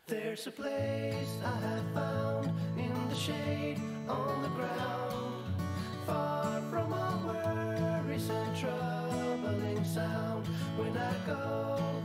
There's a place I have found in the shade on the ground, far from all worries and troubling sound. When I go